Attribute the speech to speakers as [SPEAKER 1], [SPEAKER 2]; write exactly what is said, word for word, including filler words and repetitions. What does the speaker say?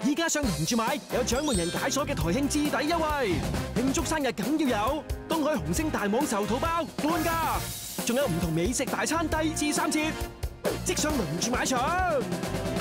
[SPEAKER 1] 依家上同住買有獎門人解鎖嘅台慶置抵優惠，慶祝生日梗要有東海紅星大網壽肚包半價，仲有唔同美食大餐低至三折，即上同住買場。